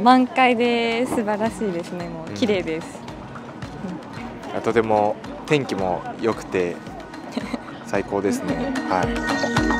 満開で素晴らしいですね。もう綺麗です。 とても天気も良くて最高ですね。はい。